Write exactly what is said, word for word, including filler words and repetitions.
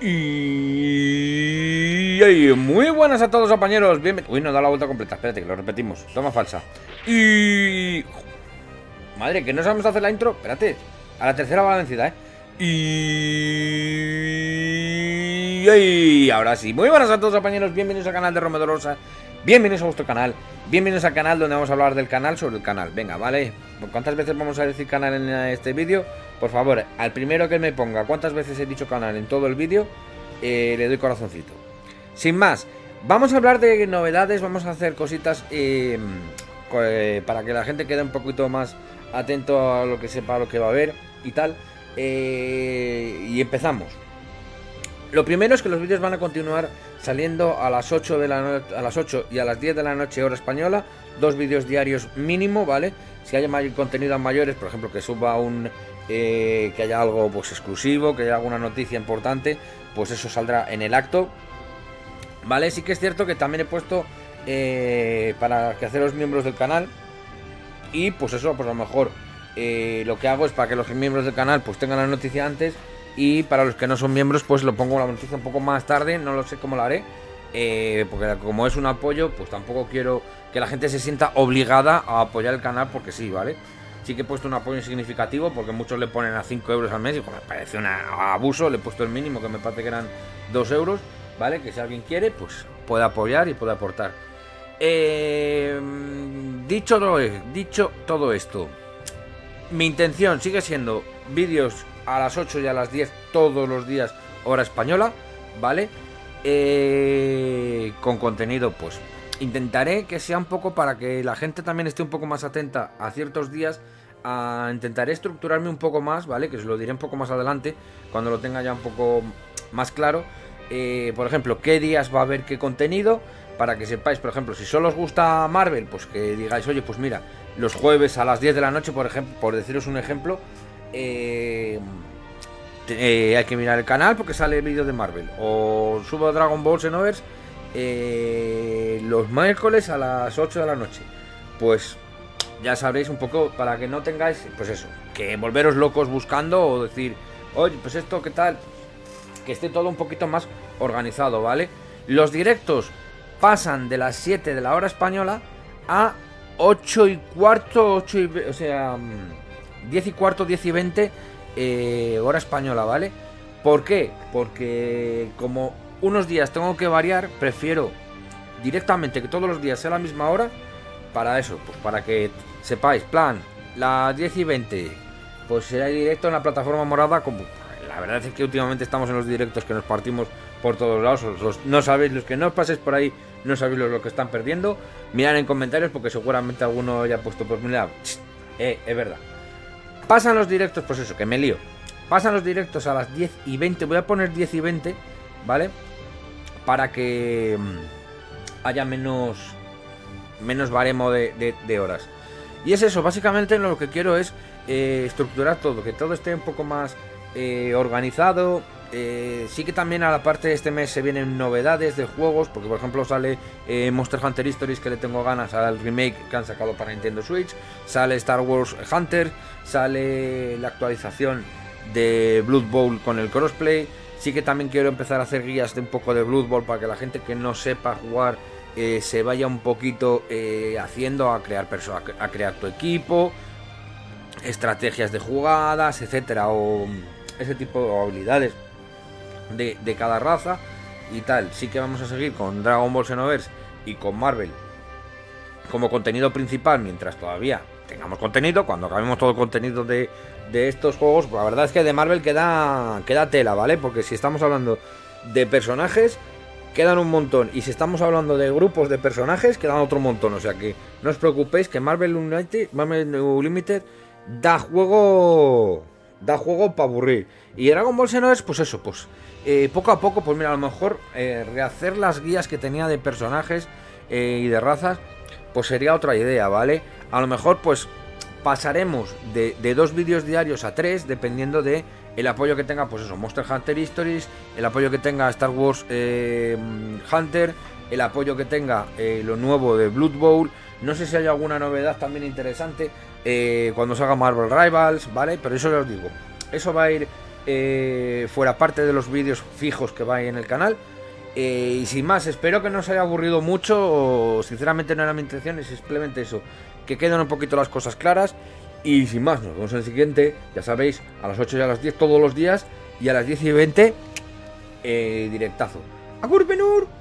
Y... y muy buenas a todos, compañeros. Bien... Uy, no da la vuelta completa. Espérate, que lo repetimos. Toma falsa. Y... madre, que no sabemos hacer la intro. Espérate. A la tercera va la vencida, ¿eh? Y... y... ahora sí. Muy buenas a todos, compañeros. Bienvenidos al canal de Romedorosa. Bienvenidos a vuestro canal. Bienvenidos al canal donde vamos a hablar del canal sobre el canal. Venga, ¿vale? ¿Cuántas veces vamos a decir canal en este vídeo? Por favor, al primero que me ponga cuántas veces he dicho canal en todo el vídeo, eh, le doy corazoncito. Sin más, vamos a hablar de novedades, vamos a hacer cositas eh, eh, para que la gente quede un poquito más atento a lo que sepa, lo que va a ver y tal. Eh, y empezamos. Lo primero es que los vídeos van a continuar saliendo a las ocho de la noche, a las ocho y a las diez de la noche hora española, dos vídeos diarios mínimo, ¿vale? Si hay mayor contenido mayores, por ejemplo, que suba un eh, que haya algo pues exclusivo, que haya alguna noticia importante, pues eso saldrá en el acto, ¿vale? Sí que es cierto que también he puesto eh, para que hacer los miembros del canal, y pues eso, pues a lo mejor eh, lo que hago es para que los miembros del canal pues tengan la noticia antes. Y para los que no son miembros, pues lo pongo la noticia un poco más tarde. No lo sé cómo lo haré, eh, porque como es un apoyo, pues tampoco quiero que la gente se sienta obligada a apoyar el canal porque sí, ¿vale? Sí que he puesto un apoyo significativo, porque muchos le ponen a cinco euros al mes y pues, me parece un abuso. Le he puesto el mínimo, que me parece que eran dos euros, ¿vale? Que si alguien quiere, pues puede apoyar y puede aportar. eh, dicho, todo, dicho todo esto, mi intención sigue siendo vídeos a las ocho y a las diez todos los días, hora española, ¿vale? Eh, con contenido, pues intentaré que sea un poco para que la gente también esté un poco más atenta a ciertos días. A, intentaré estructurarme un poco más, ¿vale? Que os lo diré un poco más adelante, cuando lo tenga ya un poco más claro. Eh, por ejemplo, qué días va a haber qué contenido, para que sepáis, por ejemplo, si solo os gusta Marvel, pues que digáis, oye, pues mira, los jueves a las diez de la noche, por ejemplo, por deciros un ejemplo, Eh, eh, hay que mirar el canal porque sale el vídeo de Marvel. O subo Dragon Ball Xenoverse eh, los miércoles a las ocho de la noche. Pues ya sabréis un poco, para que no tengáis, pues eso, que volveros locos buscando o decir, oye, pues esto, ¿qué tal? Que esté todo un poquito más organizado, ¿vale? Los directos pasan de las siete de la hora española a ocho y cuarto, ocho y, o sea, diez y cuarto, diez y veinte eh, hora española, ¿vale? ¿Por qué? Porque como unos días tengo que variar, prefiero directamente que todos los días sea la misma hora. Para eso, pues para que sepáis, plan, las diez y veinte, pues será directo en la plataforma morada. Como la verdad es que últimamente estamos en los directos que nos partimos por todos lados. Los, los, no sabéis, los que no os paséis por ahí, no sabéis lo, lo que están perdiendo. Mirad en comentarios, porque seguramente alguno haya puesto, pues mira, eh, es verdad. Pasan los directos, pues eso, que me lío. Pasan los directos a las diez y veinte. Voy a poner diez y veinte, ¿vale? Para que haya menos Menos baremo de, de, de horas. Y es eso, básicamente lo que quiero es eh, estructurar todo, que todo esté un poco más eh, organizado. eh, Sí que también a la parte de este mes se vienen novedades de juegos, porque por ejemplo sale eh, Monster Hunter Stories, que le tengo ganas al remake que han sacado para Nintendo Switch. Sale Star Wars Hunter, sale la actualización de Blood Bowl con el crossplay. Sí que también quiero empezar a hacer guías de un poco de Blood Bowl, para que la gente que no sepa jugar eh, se vaya un poquito eh, haciendo a crear personas, a crear tu equipo, estrategias de jugadas, etcétera, o ese tipo de habilidades de, de cada raza y tal. Sí que vamos a seguir con Dragon Ball Xenoverse y con Marvel como contenido principal mientras todavía tengamos contenido. Cuando acabemos todo el contenido de, de estos juegos, la verdad es que de Marvel queda, queda tela, ¿vale? Porque si estamos hablando de personajes, quedan un montón. Y si estamos hablando de grupos de personajes, quedan otro montón. O sea que no os preocupéis, que Marvel United, Marvel Unlimited da juego, da juego para aburrir. Y Dragon Ball Xenoverse, pues eso, pues eh, poco a poco, pues mira, a lo mejor eh, rehacer las guías que tenía de personajes eh, y de razas, pues sería otra idea, ¿vale? A lo mejor pues pasaremos de, de dos vídeos diarios a tres, dependiendo de el apoyo que tenga, pues eso, Monster Hunter Stories, el apoyo que tenga Star Wars eh, Hunter, el apoyo que tenga eh, lo nuevo de Blood Bowl. No sé si hay alguna novedad también interesante eh, cuando salga Marvel Rivals, ¿vale? Pero eso ya os digo, eso va a ir eh, fuera parte de los vídeos fijos que va ahí en el canal. Eh, y sin más, espero que no os haya aburrido mucho. Sinceramente no era mi intención, es simplemente eso, que queden un poquito las cosas claras. Y sin más, nos vemos en el siguiente. Ya sabéis, a las ocho y a las diez todos los días. Y a las diez y veinte, eh, directazo. ¡Agur, Benur!